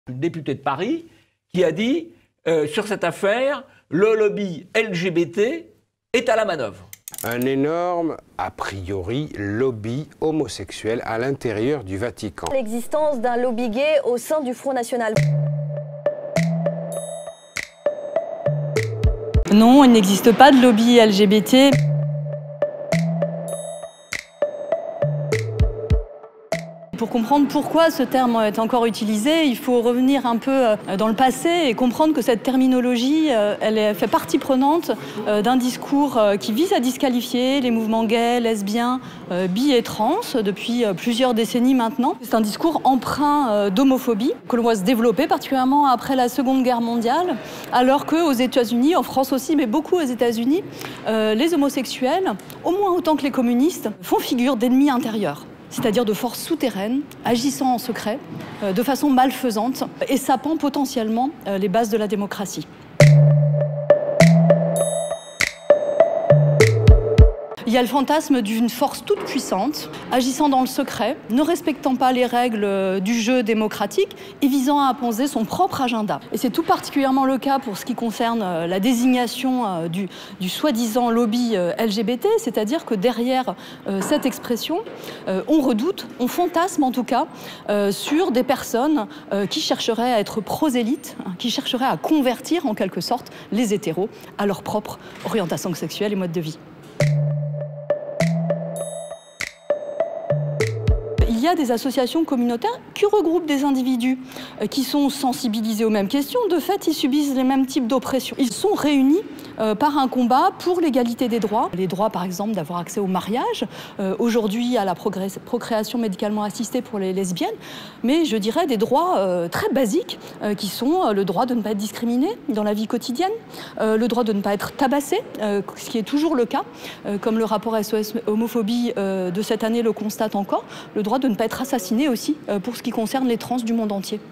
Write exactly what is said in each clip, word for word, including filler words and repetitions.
Le député de Paris qui a dit euh, sur cette affaire, le lobby L G B T est à la manœuvre. Un énorme, a priori, lobby homosexuel à l'intérieur du Vatican. L'existence d'un lobby gay au sein du Front National. Non, il n'existe pas de lobby L G B T. Pour comprendre pourquoi ce terme est encore utilisé, il faut revenir un peu dans le passé et comprendre que cette terminologie, elle fait partie prenante d'un discours qui vise à disqualifier les mouvements gays, lesbiens, bi et trans depuis plusieurs décennies maintenant. C'est un discours empreint d'homophobie que l'on voit se développer particulièrement après la Seconde Guerre mondiale, alors qu'aux États-Unis, en France aussi, mais beaucoup aux États-Unis, les homosexuels, au moins autant que les communistes, font figure d'ennemis intérieurs. C'est-à-dire de forces souterraines, agissant en secret, euh, de façon malfaisante et sapant potentiellement euh, les bases de la démocratie. Il y a le fantasme d'une force toute puissante, agissant dans le secret, ne respectant pas les règles du jeu démocratique et visant à imposer son propre agenda. Et c'est tout particulièrement le cas pour ce qui concerne la désignation du, du soi-disant lobby L G B T, c'est-à-dire que derrière cette expression, on redoute, on fantasme en tout cas, sur des personnes qui chercheraient à être prosélytes, qui chercheraient à convertir en quelque sorte les hétéros à leur propre orientation sexuelle et mode de vie. Il y a des associations communautaires qui regroupent des individus qui sont sensibilisés aux mêmes questions. De fait, ils subissent les mêmes types d'oppression. Ils sont réunis par un combat pour l'égalité des droits. Les droits, par exemple, d'avoir accès au mariage, aujourd'hui à la procréation médicalement assistée pour les lesbiennes, mais je dirais des droits très basiques qui sont le droit de ne pas être discriminé dans la vie quotidienne, le droit de ne pas être tabassé, ce qui est toujours le cas, comme le rapport S O S homophobie de cette année le constate encore, le droit de ne pas être assassiné aussi pour ce qui concerne les trans du monde entier.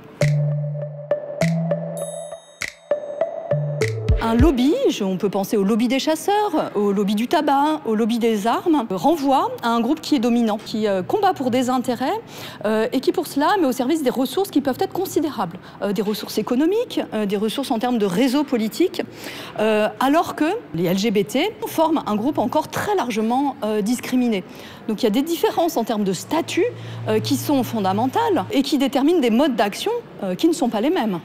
Un lobby, on peut penser au lobby des chasseurs, au lobby du tabac, au lobby des armes, renvoie à un groupe qui est dominant, qui combat pour des intérêts et qui pour cela met au service des ressources qui peuvent être considérables, des ressources économiques, des ressources en termes de réseau politique, alors que les L G B T forment un groupe encore très largement discriminé. Donc il y a des différences en termes de statut qui sont fondamentales et qui déterminent des modes d'action qui ne sont pas les mêmes.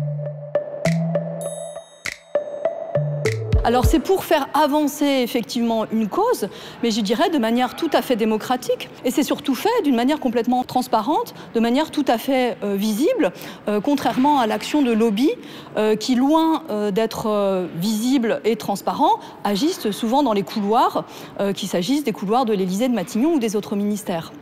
Alors c'est pour faire avancer effectivement une cause, mais je dirais de manière tout à fait démocratique. Et c'est surtout fait d'une manière complètement transparente, de manière tout à fait euh, visible, euh, contrairement à l'action de lobby euh, qui, loin euh, d'être euh, visible et transparent, agissent souvent dans les couloirs, euh, qu'il s'agisse des couloirs de l'Élysée, de Matignon ou des autres ministères.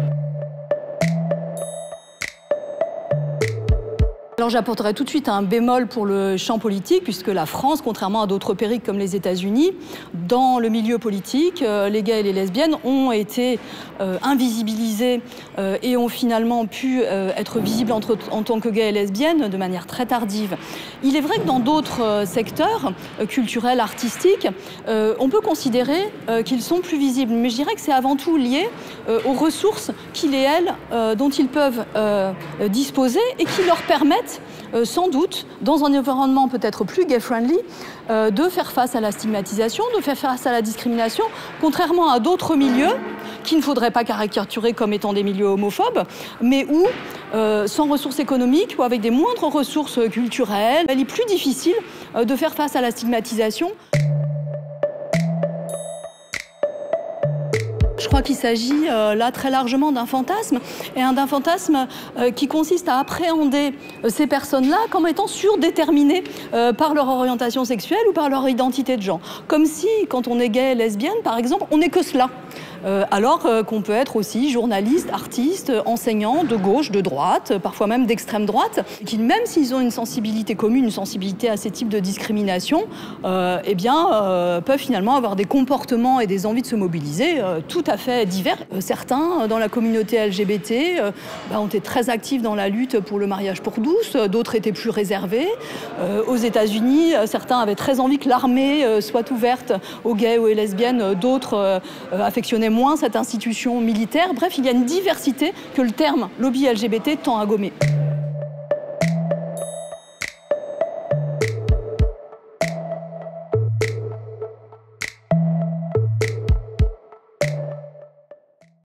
Alors j'apporterai tout de suite un bémol pour le champ politique, puisque la France, contrairement à d'autres pays comme les États-Unis, dans le milieu politique, euh, les gays et les lesbiennes ont été euh, invisibilisés euh, et ont finalement pu euh, être visibles entre, en tant que gays et lesbiennes de manière très tardive. Il est vrai que dans d'autres euh, secteurs euh, culturels, artistiques, euh, on peut considérer euh, qu'ils sont plus visibles. Mais je dirais que c'est avant tout lié euh, aux ressources qu'ils et elles, euh, dont ils peuvent euh, disposer et qui leur permettent Euh, sans doute, dans un environnement peut-être plus gay-friendly, euh, de faire face à la stigmatisation, de faire face à la discrimination, contrairement à d'autres milieux qu'il ne faudrait pas caricaturer comme étant des milieux homophobes, mais où, euh, sans ressources économiques ou avec des moindres ressources culturelles, il est plus difficile euh, de faire face à la stigmatisation. Je crois qu'il s'agit euh, là très largement d'un fantasme, et d'un fantasme euh, qui consiste à appréhender euh, ces personnes-là comme étant surdéterminées euh, par leur orientation sexuelle ou par leur identité de genre. Comme si, quand on est gay et lesbienne, par exemple, on n'est que cela. Euh, alors euh, qu'on peut être aussi journaliste, artiste, enseignant, de gauche, de droite, parfois même d'extrême droite, qui même s'ils ont une sensibilité commune, une sensibilité à ces types de discrimination, euh, eh bien, euh, peuvent finalement avoir des comportements et des envies de se mobiliser euh, tout à fait divers. Euh, certains, dans la communauté L G B T, euh, bah, ont été très actifs dans la lutte pour le mariage pour tous, d'autres étaient plus réservés. Euh, aux États-Unis, certains avaient très envie que l'armée euh, soit ouverte aux gays ou aux lesbiennes, d'autres euh, affectionnaient moins cette institution militaire. Bref, il y a une diversité que le terme lobby L G B T tend à gommer.